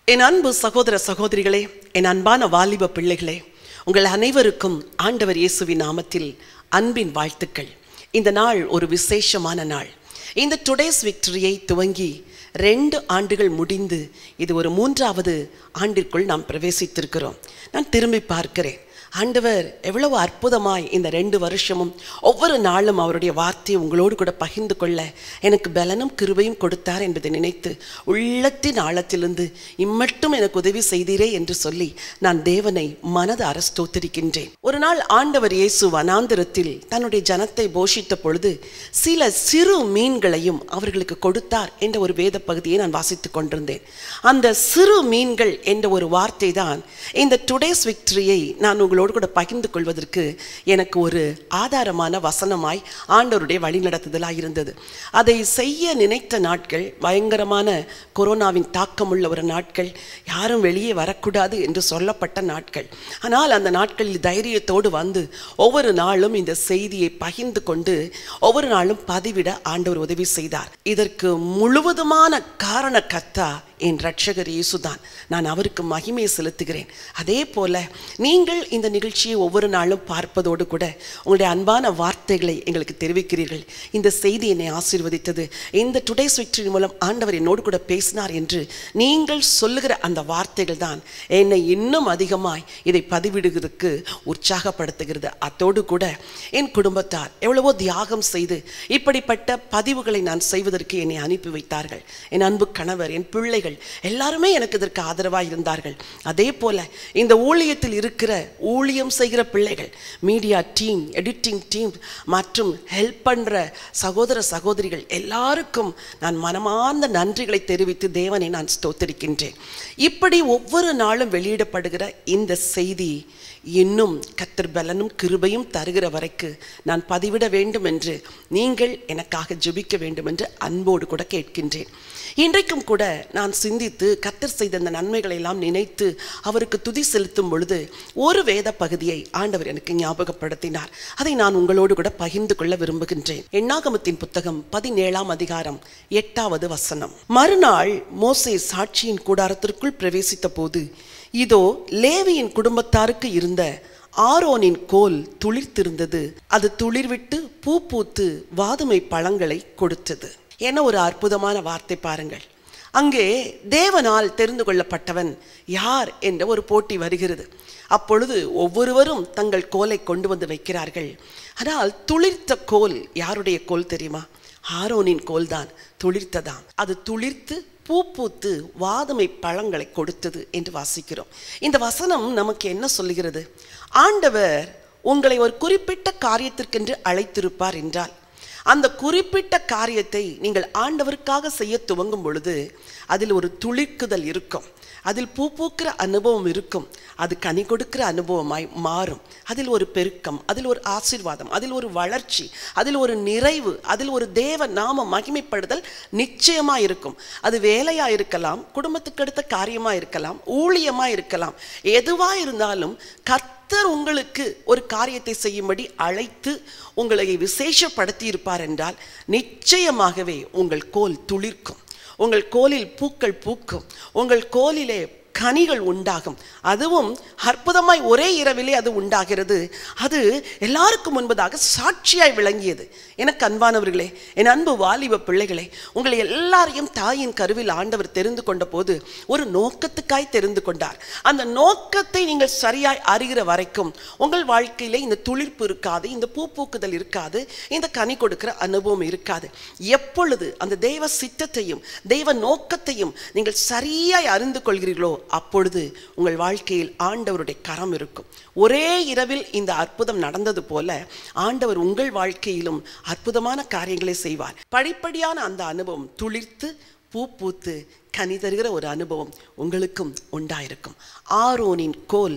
என் அன்பு சகோதர சகோதரிகளே, என் அன்பான வாலிப பிள்ளைகளே, உங்கள் அனைவருக்கும் ஆண்டவர் இயேசுவின் நாமத்தில் அன்பின் வாழ்த்துக்கள். இந்த நாள் ஒரு விசேஷமான நாள். இந்த டுடேஸ் விக்டரியை துவங்கி 2 ஆண்டுகள் முடிந்து இது ஒரு 3வது ஆண்டிற்குள் நாம் பிரவேசித்திருக்கிறோம். நான் திரும்பி பார்க்கிறேன், ஆண்டவர் எவ்வளவு அற்புதமாய் இந்த 2 வருஷமும் ஒவ்வொரு நாளும் அவருடைய வார்த்தையை உங்களோடு கூட பகிர்ந்து கொள்ள எனக்கு பலனும் கிருபையும் கொடுத்தார் என்பதை நினைத்து உள்ளத்தின் ஆழத்திலிருந்து இம்மட்டும் எனக்கு உதவி செய்தீரே என்று சொல்லி நான் தேவனை மனதார ஸ்தோத்திரிக்கின்றேன். ஒரு நாள் ஆண்டவர் இயேசு வனாந்திரத்தில் தன்னுடைய ஜனத்தை போஷித்த பொழுது சில சிறு மீன்களையும் அவர்களுக்கு கொடுத்தார் என்ற ஒரு வேத பகுதியை நான் வாசித்துக் கொண்டிருந்தேன். அந்த சிறு மீன்கள் என்ற ஒரு வார்த்தை தான் இந்த டுடேஸ் விக்டரியை நான் உங்களோடு கூட பகிர்ந்து கொள்வதற்கு எனக்கு ஒரு ஆதாரமான வசனமாய் ஆண்டவருடைய வழிநடத்துதலாக இருந்தது. அதை செய்ய நினைத்த நாட்கள் பயங்கரமான கொரோனாவின் தாக்கமுள்ள ஒரு நாட்கள், யாரும் வெளியே வரக்கூடாது என்று சொல்லப்பட்ட நாட்கள். ஆனால் அந்த நாட்களில் தைரியத்தோடு வந்து ஒவ்வொரு நாளும் இந்த செய்தியை பகிர்ந்து கொண்டு ஒவ்வொரு நாளும் பதிவிட ஆண்டவர் உதவி செய்தார். இதற்கு முழுவதுமான காரணகர்த்தா என் இரட்சகர் இயேசுதான். நான் அவருக்கு மகிமையை செலுத்துகிறேன். அதே போல நீங்கள் இந்த நிகழ்ச்சியை ஒவ்வொரு நாளும் பார்ப்பதோடு கூட உங்களுடைய அன்பான வார்த்தைகளை எங்களுக்கு தெரிவிக்கிறீர்கள். இந்த செய்தி என்னை ஆசீர்வதித்தது, இந்த டுடேஸ் விக்டரி மூலம் ஆண்டவர் என்னோடு கூட பேசினார் என்று நீங்கள் சொல்லுகிற அந்த வார்த்தைகள் தான் என்னை இன்னும் அதிகமாய் இதை பதிவிடுவதற்கு உற்சாகப்படுத்துகிறது. அதோடு கூட என் குடும்பத்தார் எவ்வளவோ தியாகம் செய்து இப்படிப்பட்ட பதிவுகளை நான் செய்வதற்கு என்னை அனுப்பி வைத்தார்கள். என் அன்பு கணவர், என் பிள்ளைகள் எல்லாருமே எனக்கு இதற்கு ஆதரவாக இருந்தார்கள். அதே போல இந்த ஊழியத்தில் இருக்கிற ஊழியம் செய்கிற பிள்ளைகள், மீடியா டீம், எடிட்டிங் டீம் மற்றும் ஹெல்ப் பண்ற சகோதர சகோதரிகள் எல்லாருக்கும் நான் மனமார்ந்த நன்றிகளை தெரிவித்து தேவனை நான் ஸ்தோத்திரிக்கின்றேன். இப்படி ஒவ்வொரு நாளும் வெளியிடப்படுகிற இந்த செய்தி இன்னும் கர்த்தர் பலனும் கிருபையும் தருகிற வரைக்கு நான் பதிவிட வேண்டும் என்று நீங்கள் எனக்காக ஜெபிக்க வேண்டும் என்று அன்போடு கூட கேட்கின்றேன். இன்றைக்கும் கூட நான் சிந்தித்து கர்த்தர் செய்த அந்த நன்மைகளை எல்லாம் நினைத்து அவருக்கு துதி செலுத்தும் பொழுது ஒரு வேத பகுதியை ஆண்டவர் எனக்கு ஞாபகப்படுத்தினார். அதை நான் உங்களோடு கூட பகிர்ந்து கொள்ள விரும்புகின்றேன். எண்ணாகமத்தின் புத்தகம் 17ஆம் அதிகாரம் 8வது வசனம். மறுநாள் மோசே சாட்சியின் கூடாரத்திற்குள் பிரவேசித்த போது இதோ லேவியின் குடும்பத்தாருக்கு இருந்த ஆரோனின் கோல் துளிர்த்திருந்தது. அது துளிர்விட்டு பூ பூத்து வாதுமை பழங்களை கொடுத்தது. என ஒரு அற்புதமான வார்த்தை பாருங்கள். அங்கே தேவனால் தெரிந்து கொள்ளப்பட்டவன் யார் என்ற ஒரு போட்டி வருகிறது. அப்பொழுது ஒவ்வொருவரும் தங்கள் கோலை கொண்டு வந்து வைக்கிறார்கள். ஆனால் துளிர்த்த கோல் யாருடைய கோல் தெரியுமா? ஆரோனின் கோல் தான் துளிர்த்ததாம். அது துளிர்த்து பூ பூத்து வாதுமை பழங்களை கொடுத்தது என்று வாசிக்கிறோம். இந்த வசனம் நமக்கு என்ன சொல்லுகிறது? ஆண்டவர் உங்களை ஒரு குறிப்பிட்ட காரியத்திற்கென்று அழைத்திருப்பார் என்றால் அந்த குறிப்பிட்ட காரியத்தை நீங்கள் ஆண்டவருக்காக செய்ய துவங்கும் பொழுது அதில் ஒரு துளிர்க்குதல் இருக்கும், அதில் பூ பூக்கிற அனுபவம் இருக்கும், அது கனி கொடுக்கிற அனுபவமாய் மாறும். அதில் ஒரு பெருக்கம், அதில் ஒரு ஆசீர்வாதம், அதில் ஒரு வளர்ச்சி, அதில் ஒரு நிறைவு, அதில் ஒரு தேவ நாம மகிமைப்படுதல் நிச்சயமாக இருக்கும். அது வேலையாக இருக்கலாம், குடும்பத்துக்கு அடுத்த காரியமாக இருக்கலாம், ஊழியமாக இருக்கலாம், எதுவாக இருந்தாலும் கர்த்தர் உங்களுக்கு ஒரு காரியத்தை செய்யும்படி அழைத்து உங்களை விசேஷப்படுத்தி இருப்பார் என்றால் நிச்சயமாகவே உங்கள் கோல் துளிர்க்கும், உங்கள் கோலில் பூக்கள் பூக்கும், உங்கள் கோலிலே கனிகள் உண்டாகும். அதுவும் அற்புதமாய் ஒரே இரவிலே அது உண்டாகிறது. அது எல்லாருக்கும் முன்பதாக சாட்சியாய் விளங்கியது. எனக்கு அன்பானவர்களே, என் அன்பு வாலிப பிள்ளைகளே, உங்களை எல்லாரையும் தாயின் கருவில் ஆண்டவர் தெரிந்து கொண்ட போது ஒரு நோக்கத்துக்காய் தெரிந்து கொண்டார். அந்த நோக்கத்தை நீங்கள் சரியாய் அறிகிற வரைக்கும் உங்கள் வாழ்க்கையிலே இந்த துளிர்ப்பு இருக்காது, இந்த பூ பூக்குதல் இருக்காது, இந்த கனி கொடுக்கிற அனுபவம் இருக்காது. எப்பொழுது அந்த தெய்வ சித்தத்தையும் தெய்வ நோக்கத்தையும் நீங்கள் சரியாய் அறிந்து கொள்கிறீர்களோ அப்பொழுது உங்கள் வாழ்க்கையில் ஆண்டவருடைய கரம் இருக்கும். ஒரே இரவில் இந்த அற்புதம் நடந்தது போல ஆண்டவர் உங்கள் வாழ்க்கையிலும் அற்புதமான காரியங்களை செய்வார். படிப்படியான அந்த அனுபவம் துளிர்த்து பூ பூத்து கனி தருகிற ஒரு அனுபவம் உங்களுக்கும் உண்டாயிருக்கும். ஆரோனின் கோல்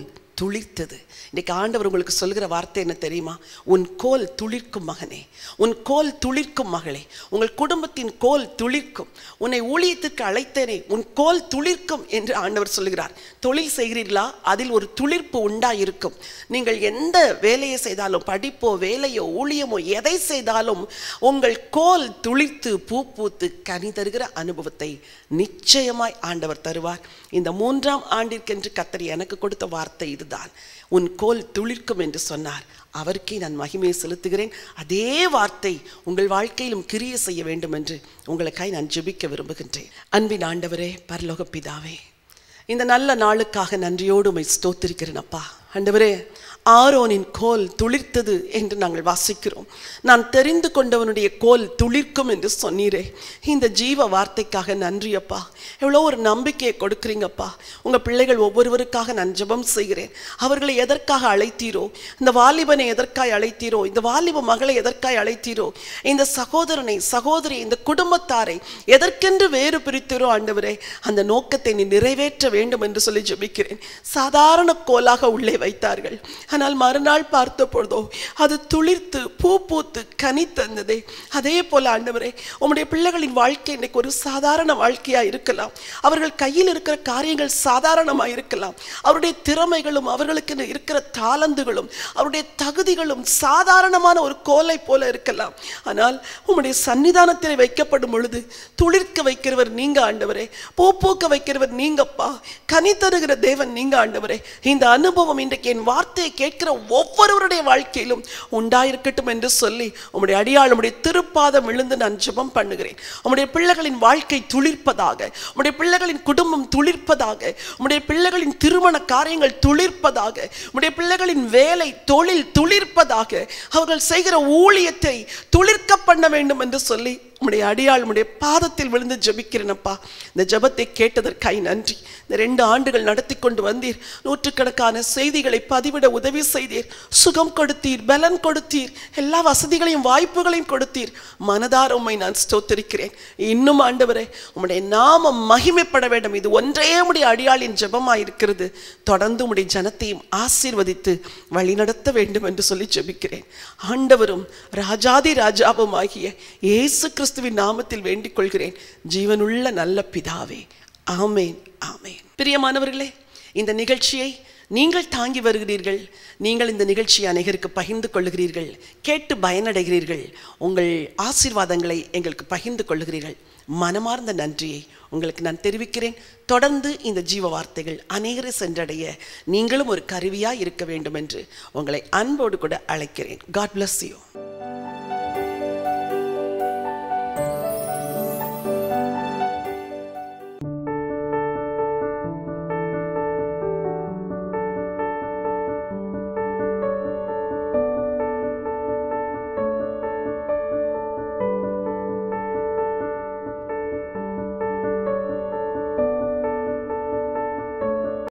துளிர்த்தது. இன்னைக்கு ஆண்டவர் உங்களுக்கு சொல்கிற வார்த்தை என்ன தெரியுமா? உன் கோல் துளிர்க்கும் மகனே, உன் கோல் துளிர்க்கும் மகளே, உங்கள் குடும்பத்தின் கோல் துளிர்க்கும். உன்னை ஊழியத்திற்கு அழைத்தேனே, உன் கோல் துளிர்க்கும் என்று ஆண்டவர் சொல்கிறார். தொழில் செய்கிறீர்களா? அதில் ஒரு துளிர்ப்பு உண்டாயிருக்கும். நீங்கள் எந்த வேலையை செய்தாலும், படிப்போ வேலையோ ஊழியமோ எதை செய்தாலும் உங்கள் கோல் துளிர்த்து பூ பூத்து கனி தருகிற அனுபவத்தை நிச்சயமாய் ஆண்டவர் தருவார். இந்த 3ஆம் ஆண்டிற்கென்று கர்த்தர் எனக்கு கொடுத்த வார்த்தை இதுதான். உன் கோல் துளிர்க்கும் என்று சொன்னார். அவருக்கே நான் மகிமையை செலுத்துகிறேன். அதே வார்த்தை உங்கள் வாழ்க்கையிலும் கிரியை செய்ய வேண்டும் என்று உங்களுக்காய் நான் ஜெபிக்க விரும்புகின்றேன். அன்பின் ஆண்டவரே, பரலோக பிதாவே, இந்த நல்ல நாளுக்காக நன்றியோடு உம்மை ஸ்தோத்திரிக்கிறேன் அப்பா. ஆண்டவரே, ஆரோனின் கோல் துளிர்த்தது என்று நாங்கள் வாசிக்கிறோம். நான் தெரிந்து கொண்டவனுடைய கோல் துளிர்க்கும் என்று சொன்னீரே. இந்த ஜீவ வார்த்தைக்காக நன்றி அப்பா. எவ்வளோ ஒரு நம்பிக்கையை கொடுக்குறீங்கப்பா. உங்கள் பிள்ளைகள் ஒவ்வொருவருக்காக நான் ஜெபம் செய்கிறேன். அவர்களை எதற்காக அழைத்தீரோ, இந்த வாலிபனை எதற்காய் அழைத்தீரோ, இந்த வாலிப மகளை எதற்காய் அழைத்தீரோ, இந்த சகோதரனை சகோதரி இந்த குடும்பத்தாரை எதற்கென்று வேறு பிரித்தீரோ ஆண்டவரே, அந்த நோக்கத்தை நீ நிறைவேற்ற வேண்டும் என்று சொல்லி ஜெபிக்கிறேன். சாதாரண கோலாக உள்ளே வைத்தார்கள். ஆனால் மறுநாள் பார்த்த பொழுதோ அது துளிர்த்து பூ பூத்து கனி தந்ததே. அதே போல ஆண்டவரே, உம்முடைய பிள்ளைகளின் வாழ்க்கை இன்னைக்கு ஒரு சாதாரண வாழ்க்கையா இருக்கலாம். அவர்கள் கையில் இருக்கிற காரியங்கள் சாதாரணமா இருக்கலாம். அவருடைய திறமைகளும் அவர்களுக்கு இருக்கிற தாளந்துகளும் அவருடைய தகுதிகளும் சாதாரணமான ஒரு கோலை போல இருக்கலாம். ஆனால் உம்முடைய சன்னிதானத்தில் வைக்கப்படும் பொழுது துளிர்க்க வைக்கிறவர் நீங்க ஆண்டவரே, பூ பூக்க வைக்கிறவர் நீங்கப்பா, கனி தருகிற தேவன் நீங்க ஆண்டவரே. இந்த அனுபவம் இன்றைக்கு என் வார்த்தையை கேட்கிற ஒவ்வொருவருடைய வாழ்க்கையிலும் உண்டாயிருக்கட்டும் என்று சொல்லி உம்முடைய அடியாள் உம்முடைய திருப்பாதம் விழுந்து நான் ஜெபம் பண்ணுகிறேன். உம்முடைய பிள்ளைகளின் வாழ்க்கை துளிர்ப்பதாக, உம்முடைய பிள்ளைகளின் குடும்பம் துளிர்ப்பதாக, உம்முடைய பிள்ளைகளின் திருமண காரியங்கள் துளிர்ப்பதாக, உம்முடைய பிள்ளைகளின் வேலை தொழில் துளிர்ப்பதாக, அவர்கள் செய்கிற ஊழியத்தை துளிர்க்க பண்ண வேண்டும் என்று சொல்லி உம்முடைய அடியாள் உம்முடைய பாதத்தில் விழுந்து ஜெபிக்கிறேனப்பா. இந்த ஜெபத்தை கேட்டதற்காய் நன்றி. இந்த 2 ஆண்டுகள் நடத்தி கொண்டு வந்தீர். நூற்றுக்கணக்கான செய்திகளை பதிவிட உதவி செய்தீர். சுகம் கொடுத்தீர், பலன் கொடுத்தீர், எல்லா வசதிகளையும் வாய்ப்புகளையும் கொடுத்தீர். மனதார உம்மை நான் ஸ்தோத்திரிக்கிறேன். இன்னும் ஆண்டவரே, உம்முடைய நாமம் மகிமைப்பட வேண்டும். இது ஒன்றே உம்முடைய அடியாளின் ஜெபமாயிருக்கிறது. தொடர்ந்து உம்முடைய ஜனத்தையும் ஆசீர்வதித்து வழிநடத்த வேண்டும் என்று சொல்லி ஜெபிக்கிறேன். ஆண்டவரும் ராஜாதி ராஜாவும் ஆகிய இயேசு கிறிஸ்துவின் நாமத்தில் வேண்டிக் கொள்கிறேன், ஜீவனுள்ள நல்ல பிதாவே. ஆமேன், ஆமேன். பிரியமானவர்களே, இந்த நிகழ்ச்சியை நீங்கள் தாங்கி வருகிறீர்கள். நீங்கள் இந்த நிகழ்ச்சியை அநேகருக்கு பகிர்ந்து கொள்ளுகிறீர்கள், கேட்டு பயனடைகிறீர்கள், உங்கள் ஆசீர்வாதங்களை எங்களுக்கு பகிர்ந்து கொள்ளுகிறீர்கள். மனமார்ந்த நன்றியை உங்களுக்கு நான் தெரிவிக்கிறேன். தொடர்ந்து இந்த ஜீவ வார்த்தைகள் அநேகரை சென்றடைய நீங்களும் ஒரு கருவியாய் இருக்க வேண்டும் என்று உங்களை அன்போடு கூட அழைக்கிறேன். God bless you.